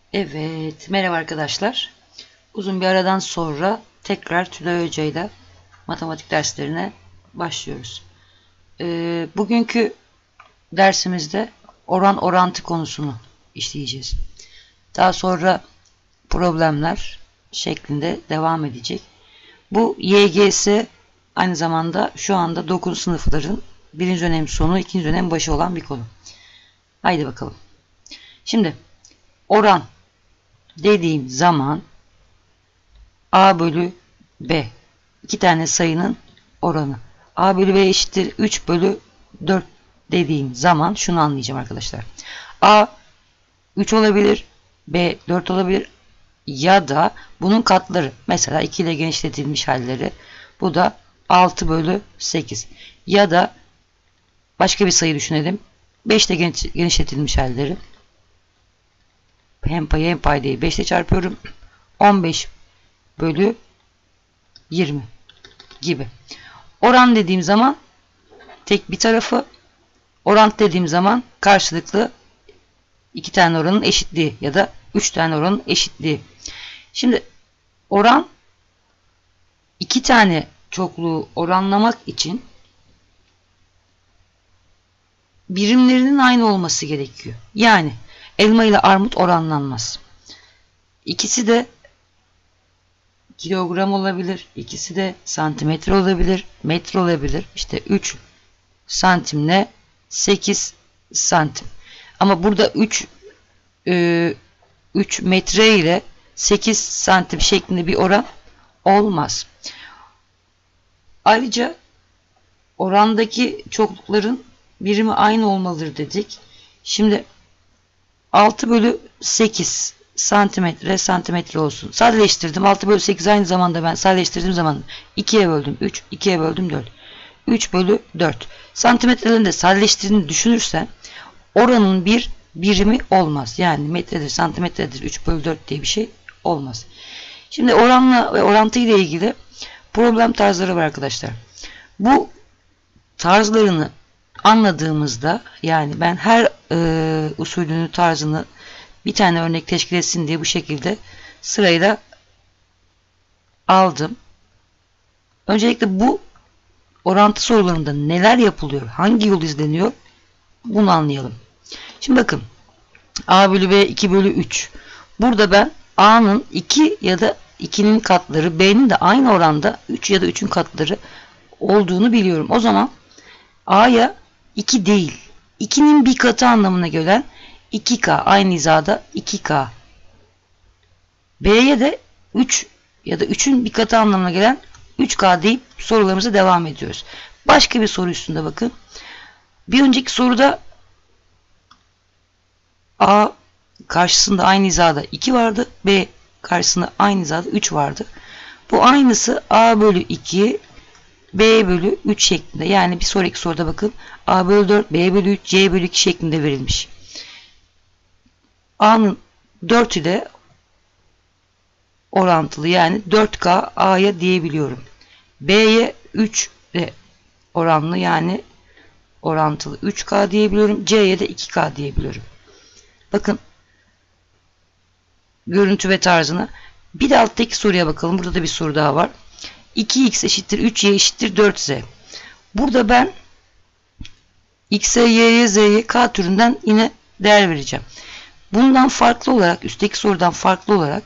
Evet, merhaba arkadaşlar. Uzun bir aradan sonra tekrar Tülay Hoca ile matematik derslerine başlıyoruz. Bugünkü dersimizde oran orantı konusunu işleyeceğiz. Daha sonra problemler şeklinde devam edecek. Bu YGS aynı zamanda şu anda 9 sınıfların birinci dönem sonu, ikinci dönem başı olan bir konu. Haydi bakalım. Şimdi oran dediğim zaman A bölü B. İki tane sayının oranı. A bölü B eşittir 3 bölü 4 dediğim zaman şunu anlayacağım arkadaşlar. A 3 olabilir. B 4 olabilir. Ya da bunun katları. Mesela 2 ile genişletilmiş halleri. Bu da 6 bölü 8. Ya da başka bir sayı düşünelim. 5 ile genişletilmiş halleri. Hem payı hem paydayı 5 ile çarpıyorum. 15 bölü 20 gibi. Oran dediğim zaman tek bir tarafı, orant dediğim zaman karşılıklı iki tane oranın eşitliği ya da üç tane oranın eşitliği. Şimdi oran iki tane çokluğu oranlamak için birimlerinin aynı olması gerekiyor. Yani elma ile armut oranlanmaz. İkisi de kilogram olabilir, ikisi de santimetre olabilir, metre olabilir. İşte 3 santimle 8 santim. Ama burada 3 metre ile 8 santim şeklinde bir oran olmaz. Ayrıca orandaki çoklukların birimi aynı olmalıdır dedik. Şimdi 6 bölü 8 santimetre olsun. Sadeleştirdim. 6 bölü 8 aynı zamanda ben sadeleştirdiğim zaman 2'ye böldüm 3, 2'ye böldüm 4. 3 bölü 4. Santimetrelerini de sadeleştirdiğini düşünürsen oranın bir birimi olmaz. Yani metredir, santimetredir, 3 bölü 4 diye bir şey olmaz. Şimdi oranla ve orantı ile ilgili problem tarzları var arkadaşlar. Bu tarzlarını anladığımızda, yani ben her usulünü, tarzını bir tane örnek teşkil etsin diye bu şekilde sırayla aldım. Öncelikle bu orantı sorularında neler yapılıyor, hangi yol izleniyor bunu anlayalım. Şimdi bakın, A bölü B 2 bölü 3. Burada ben A'nın 2 ya da 2'nin katları, B'nin de aynı oranda 3 ya da 3'ün katları olduğunu biliyorum. O zaman A'ya 2 değil, 2'nin bir katı anlamına gelen 2K, aynı hizada 2K. B'ye de 3 ya da 3'ün bir katı anlamına gelen 3K deyip sorularımıza devam ediyoruz. Başka bir soru üstünde bakın. Bir önceki soruda A karşısında aynı hizada 2 vardı. B karşısında aynı hizada 3 vardı. Bu aynısı A bölü 2, B bölü 3 şeklinde. Yani bir sonraki soruda bakın. A bölü 4, B bölü 3, C bölü 2 şeklinde verilmiş. A'nın 4 ile orantılı, yani 4K A'ya diyebiliyorum. B'ye 3 ile oranlı, yani orantılı 3K diyebiliyorum. C'ye de 2K diyebiliyorum. Bakın görüntü ve tarzına. Bir de alttaki soruya bakalım. Burada da bir soru daha var. 2x eşittir 3y eşittir 4z. Burada ben x'e, y'ye, z'ye, k türünden yine değer vereceğim. Bundan farklı olarak, üstteki sorudan farklı olarak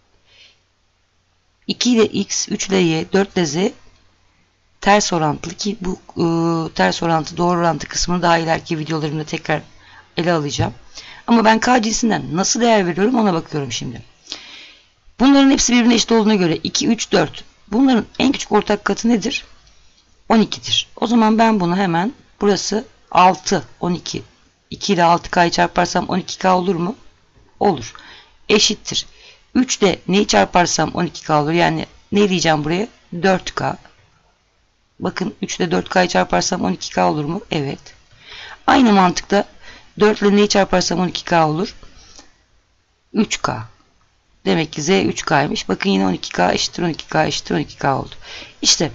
2 ile x, 3 ile y, 4 ile z ters orantılı, ki bu ters orantı, doğru orantı kısmını daha ileriki videolarımda tekrar ele alacağım. Ama ben k cinsinden nasıl değer veriyorum ona bakıyorum şimdi. Bunların hepsi birbirine eşit olduğuna göre 2, 3, 4. Bunların en küçük ortak katı nedir? 12'dir. O zaman ben bunu hemen, burası 6, 12. 2 ile 6K'yı çarparsam 12K olur mu? Olur. Eşittir. 3 ile neyi çarparsam 12K olur. Yani ne diyeceğim buraya? 4K. Bakın 3 ile 4K'yı çarparsam 12K olur mu? Evet. Aynı mantıkla 4 ile neyi çarparsam 12K olur? 3K. Demek ki Z 3K'ymış. Bakın yine 12K eşittir 12K eşittir 12K oldu. İşte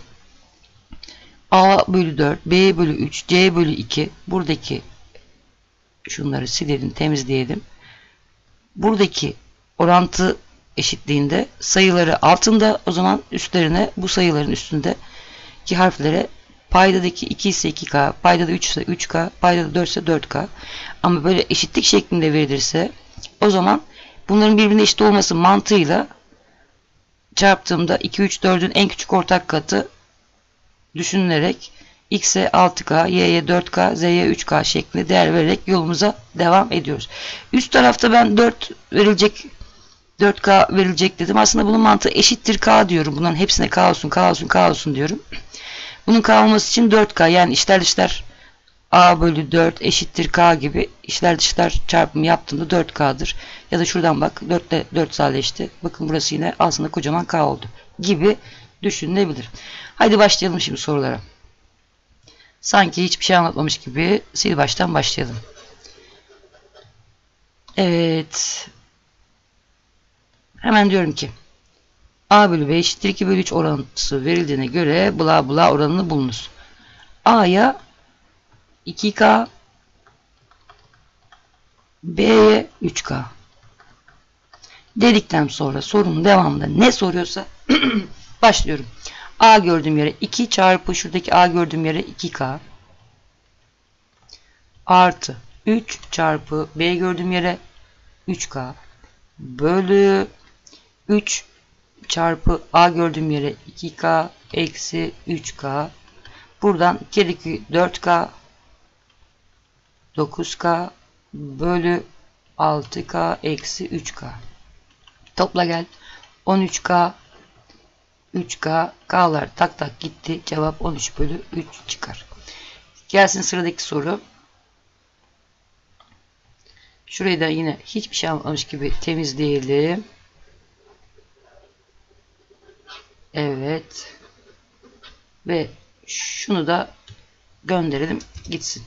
A bölü 4, B bölü 3, C bölü 2. Buradaki şunları silelim, temizleyelim. Buradaki orantı eşitliğinde sayıları altında, o zaman üstlerine, bu sayıların üstündeki harflere paydadaki 2 ise 2K, paydada 3 ise 3K, paydada 4 ise 4K. Ama böyle eşitlik şeklinde verilirse o zaman bunların birbirine eşit olması mantığıyla çarptığımda 2, 3, 4'ün en küçük ortak katı düşünülerek x'e 6K, y'ye 4K, z'ye 3K şeklinde değer vererek yolumuza devam ediyoruz. Üst tarafta ben 4K verilecek dedim. Aslında bunun mantığı eşittir K diyorum. Bunların hepsine K olsun, K olsun, K olsun diyorum. Bunun K olması için 4K, yani içler dışlar A bölü 4 eşittir K gibi içler dışlar çarpımı yaptığımda 4K'dır. Ya da şuradan bak, 4 ile 4 sadeleşti. Bakın burası yine aslında kocaman K oldu gibi düşünülebilir. Haydi başlayalım şimdi sorulara. Sanki hiçbir şey anlatmamış gibi sil baştan başlayalım. Evet. Hemen diyorum ki A bölü B eşittir 2 bölü 3 orantısı verildiğine göre bla bla oranını bulunuz. A'ya 2K, B'ye 3K dedikten sonra sorunun devamında ne soruyorsa başlıyorum. A gördüğüm yere 2 çarpı şuradaki A gördüğüm yere 2K artı 3 çarpı B gördüğüm yere 3K bölü 3 çarpı A gördüğüm yere 2K eksi 3K. Buradan 2 4K 9K bölü 6K eksi 3K. Topla gel. 13K 3K. K'lar tak tak gitti. Cevap 13 bölü 3 çıkar. Gelsin sıradaki soru. Şurayı da yine hiçbir şey almamış gibi temizleyelim. Evet. Ve şunu da gönderelim gitsin.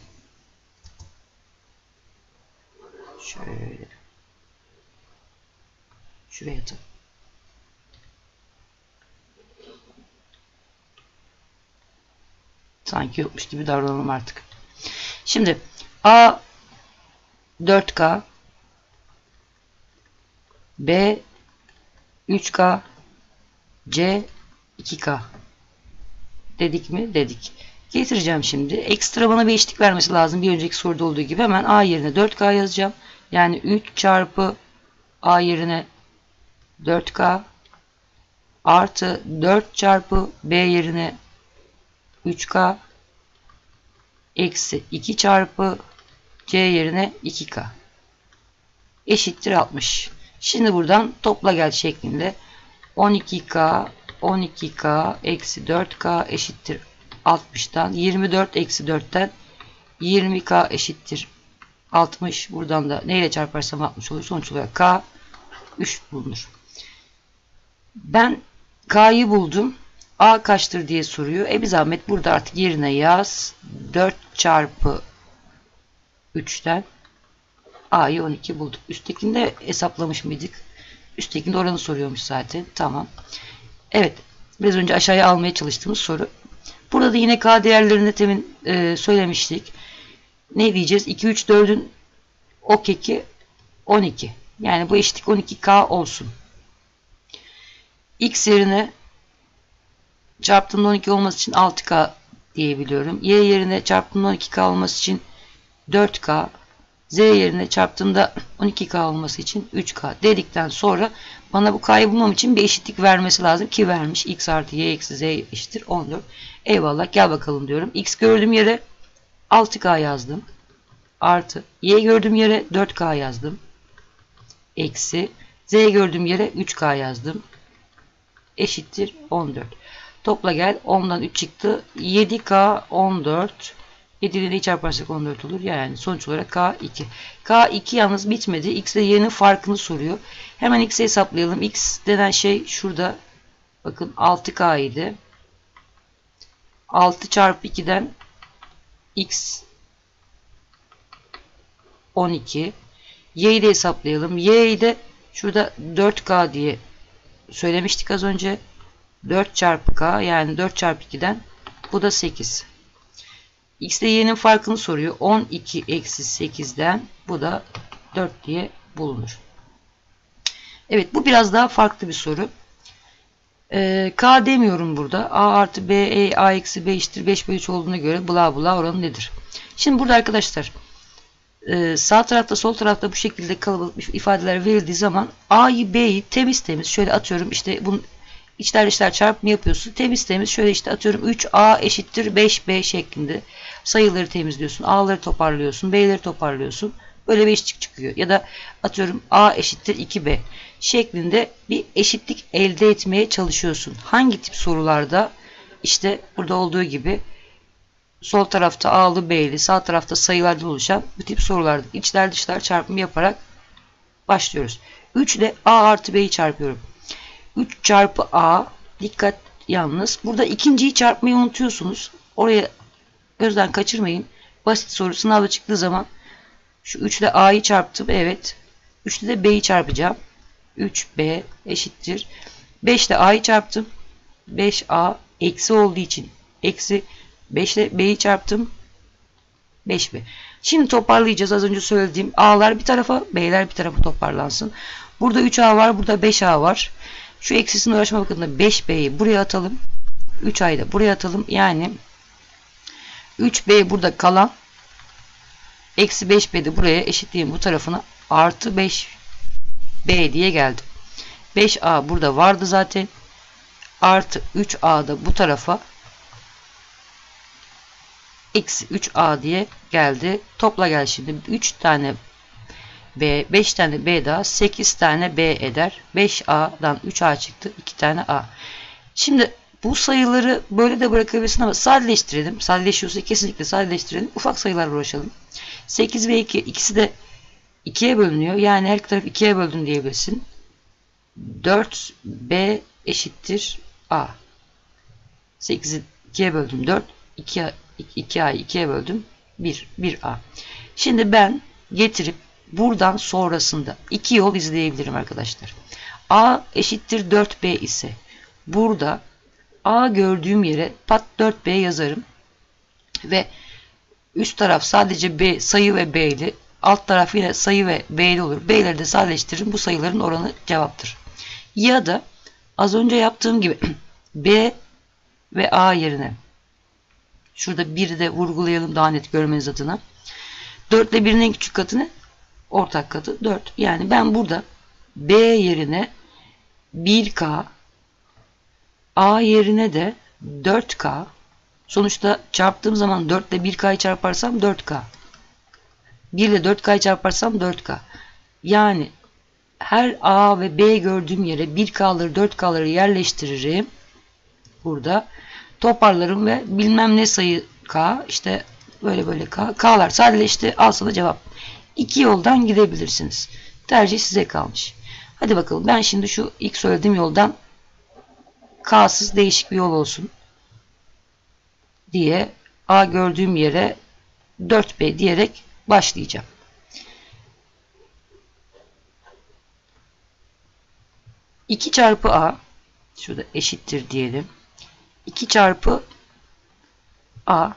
Şöyle. Şuraya atalım. Sanki yokmuş gibi davranalım artık. Şimdi A 4K, B 3K, C 2K dedik mi? Dedik. Getireceğim şimdi. Ekstra bana bir eşitlik vermesi lazım. Bir önceki soruda olduğu gibi hemen A yerine 4K yazacağım. Yani 3 çarpı A yerine 4K artı 4 çarpı B yerine 3K eksi 2 çarpı C yerine 2K eşittir 60. Şimdi buradan topla gel şeklinde 12K eksi 4K eşittir 60'tan 24 eksi 4'ten 20K eşittir 60. Buradan da neyle çarparsam 60 olur. Sonuç olarak K 3 bulunur. Ben K'yı buldum. A kaçtır diye soruyor. Bir zahmet burada artık yerine yaz. 4 çarpı 3'ten A'yı 12 bulduk. Üsttekinde hesaplamış mıydık? Üsttekinde oranı soruyormuş zaten. Tamam. Evet. Biraz önce aşağıya almaya çalıştığımız soru. Burada da yine K değerlerini temin söylemiştik. Ne diyeceğiz? 2, 3, 4'ün ok eki 12. Yani bu eşitlik 12K olsun. X yerine çarptığımda 12 olması için 6K diyebiliyorum. Y yerine çarptığımda 12K olması için 4K. Z yerine çarptığımda 12K olması için 3K dedikten sonra bana bu K'yı bulmam için bir eşitlik vermesi lazım ki vermiş. X artı Y eksi Z eşittir 14. Eyvallah, gel bakalım diyorum. X gördüğüm yere 6K yazdım. Artı Y gördüğüm yere 4K yazdım. Eksi Z gördüğüm yere 3K yazdım. Eşittir 14. Topla gel. 10'dan 3 çıktı. 7K 14. 7 ile neyi çarparsak 14 olur. Yani sonuç olarak K2. K2 yalnız bitmedi. X ile Y'nin farkını soruyor. Hemen X'i hesaplayalım. X denen şey şurada. Bakın 6K idi. 6 çarpı 2'den X 12. Y'yi de hesaplayalım. Y'yi de şurada 4K diye söylemiştik az önce. 4 çarpı K, yani 4 çarpı 2'den bu da 8. X ile Y'nin farkını soruyor. 12 eksi 8'den bu da 4 diye bulunur. Evet, bu biraz daha farklı bir soru. K demiyorum burada. A artı B, A eksi B eşittir 5 bölü 3 olduğuna göre bla bla oranı nedir? Şimdi burada arkadaşlar sağ tarafta sol tarafta bu şekilde kalabalık ifadeler verildiği zaman A'yı B'yi temiz şöyle atıyorum, işte bunun içler dışlar çarpımı yapıyorsun. Temiz şöyle işte atıyorum 3A eşittir 5B şeklinde sayıları temizliyorsun. A'ları toparlıyorsun. B'leri toparlıyorsun. Böyle bir eşitlik çıkıyor. Ya da atıyorum A eşittir 2B şeklinde bir eşitlik elde etmeye çalışıyorsun. Hangi tip sorularda? İşte burada olduğu gibi sol tarafta A'lı B'li, sağ tarafta sayılardan oluşan bu tip sorularda içler dışlar çarpımı yaparak başlıyoruz. 3 ile A artı B'yi çarpıyorum. 3 çarpı A, dikkat yalnız. Burada ikinciyi çarpmayı unutuyorsunuz. Oraya gözden kaçırmayın. Basit soru sınavda çıktığı zaman şu 3 ile A'yı çarptım. Evet. 3 ile de B'yi çarpacağım. 3B eşittir. 5 ile A'yı çarptım. 5A eksi olduğu için eksi 5 ile B'yi çarptım. 5B. Şimdi toparlayacağız. Az önce söylediğim A'lar bir tarafa, B'ler bir tarafa toparlansın. Burada 3A var. Burada 5A var. Şu eksisine uğraşma bakımında 5B'yi buraya atalım. 3A'yı da buraya atalım. Yani 3B burada kalan. Eksi 5B de buraya eşitliğin bu tarafına artı 5B diye geldi. 5A burada vardı zaten. Artı 3A da bu tarafa eksi 3A diye geldi. Topla gel şimdi. 3 tane B, 5 tane B daha 8 tane B eder. 5A'dan 3A çıktı. 2 tane A. Şimdi bu sayıları böyle de bırakabilirsin ama sadeleştirelim. Sadeleşiyorsa kesinlikle sadeleştirelim. Ufak sayılarla uğraşalım. 8 ve 2 ikisi de 2'ye bölünüyor. Yani her iki tarafı 2'ye böldüm diyebilirsin. 4B eşittir A. 8'i 2'ye böldüm 4. 2A'yı 2'ye böldüm 1A. Şimdi ben getirip buradan sonrasında 2 yol izleyebilirim arkadaşlar. A eşittir 4B ise burada A gördüğüm yere pat 4B yazarım. Ve üst taraf sadece B sayı ve B'li. Alt taraf yine sayı ve B'li olur. B'leri de sadeleştiririm. Bu sayıların oranı cevaptır. Ya da az önce yaptığım gibi B ve A yerine şurada 1'i de vurgulayalım daha net görmeniz adına. 4 ile 1'in en küçük katı ne? Ortak katı 4. Yani ben burada B yerine 1K, A yerine de 4K. Sonuçta çarptığım zaman 4 ile 1K'yı çarparsam 4K. 1 ile 4K'yı çarparsam 4K. Yani her A ve B gördüğüm yere 1K'ları 4K'ları yerleştiririm. Burada toparlarım ve bilmem ne sayı K, işte böyle K. K'lar sadeleşti. Al sana cevap. İki yoldan gidebilirsiniz. Tercih size kalmış. Hadi bakalım. Ben şimdi şu ilk söylediğim yoldan K'sız değişik bir yol olsun diye A gördüğüm yere 4B diyerek başlayacağım. İki çarpı A şurada eşittir diyelim. 2 çarpı A,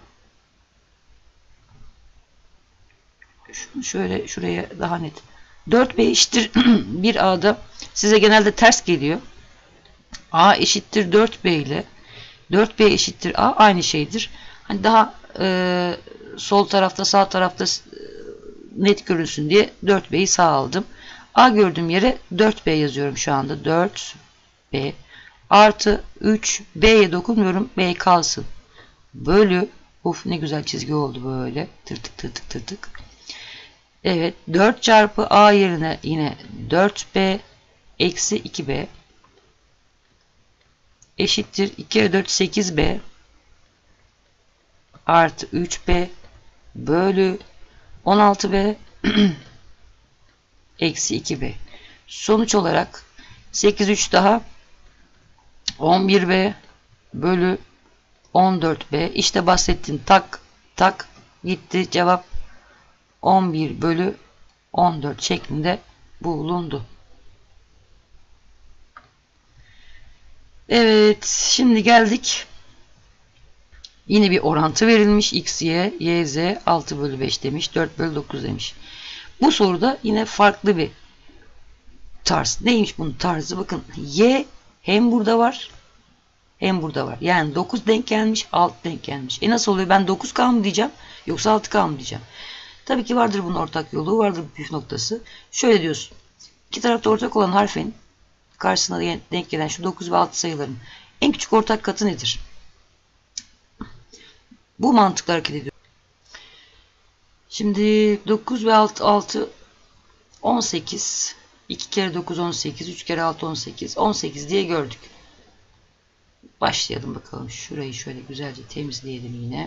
şunu şöyle şuraya daha net. 4B eşittir 1A'da size genelde ters geliyor. A eşittir 4B ile 4B eşittir A aynı şeydir. Hani daha sol tarafta sağ tarafta net görünsün diye 4B'yi sağ aldım. A gördüğüm yere 4B yazıyorum şu anda. 4B artı 3B'ye dokunmuyorum. B kalsın. Bölü. Uf ne güzel çizgi oldu böyle. Tırtık. Evet. 4 çarpı A yerine yine 4B eksi 2B eşittir 2 kere 4 8B artı 3B bölü 16B eksi 2B. Sonuç olarak 8 3 daha 11B bölü 14B. İşte bahsettiğim tak gitti. Cevap 11 bölü 14 şeklinde bulundu. Evet. Şimdi geldik. Yine bir orantı verilmiş. X, Y, Y, Z 6 bölü 5 demiş. 4 bölü 9 demiş. Bu soruda yine farklı bir tarz. Neymiş bunun tarzı? Bakın y hem burada var hem burada var. Yani 9 denk gelmiş, 6 denk gelmiş. Nasıl oluyor? Ben 9K mı diyeceğim yoksa 6K mı diyeceğim? Tabii ki vardır bunun ortak yolu, vardır bir püf noktası. Şöyle diyorsun. İki tarafta ortak olan harfin karşısına denk gelen şu 9 ve 6 sayıların en küçük ortak katı nedir? Bu mantıkla hareket ediyor. Şimdi 9 ve 6 18. 2 kere 9 18. 3 kere 6 18. 18 diye gördük. Başlayalım bakalım. Şurayı şöyle güzelce temizleyelim yine.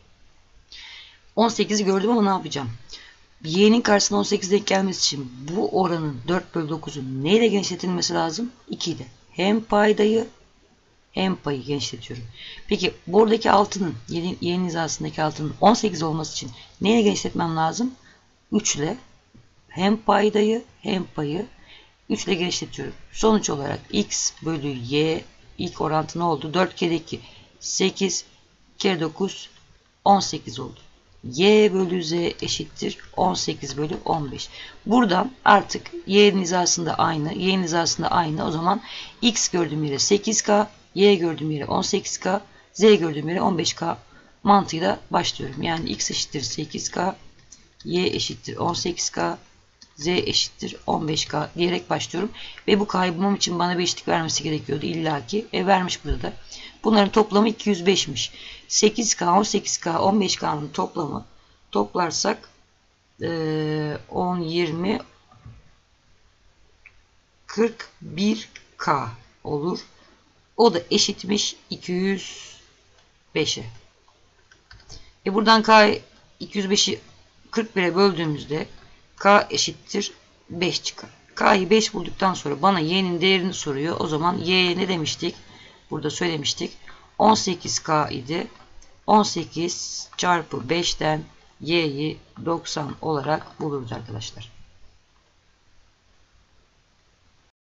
18'i gördüm ama ne yapacağım? Y'nin karşısına 18 denk gelmesi için bu oranın 4 bölü 9'un neyle genişletilmesi lazım? 2 ile. Hem paydayı hem payı genişletiyorum. Peki buradaki 6'nın y'nin hizasındaki 6'nın 18 olması için neyle genişletmem lazım? 3 ile. Hem paydayı hem payı 3 ile genişletiyorum. Sonuç olarak x bölü y ilk orantı ne oldu? 4 kere 2 8 kere 9 18 oldu. Y bölü z eşittir 18 bölü 15. Buradan artık y'nin hizasında aynı. Y'nin hizasında aynı. O zaman x gördüğüm yere 8K, y gördüğüm yere 18K, z gördüğüm yere 15K mantığıyla başlıyorum. Yani x eşittir 8K, y eşittir 18K, z eşittir 15K diyerek başlıyorum. Ve bu k'yı bulmam için bana bir eşitlik vermesi gerekiyordu illaki. Vermiş burada da. Bunların toplamı 205'miş. 8K, 18K, 15K'nın toplamı toplarsak 10, 20, 41K olur. O da eşitmiş 205'e. Buradan K 205'i 41'e böldüğümüzde K eşittir 5 çıkar. K'yı 5 bulduktan sonra bana y'nin değerini soruyor. O zaman y'ye ne demiştik? Burada söylemiştik. 18K idi. 18 çarpı 5'ten y'yi 90 olarak buluruz arkadaşlar.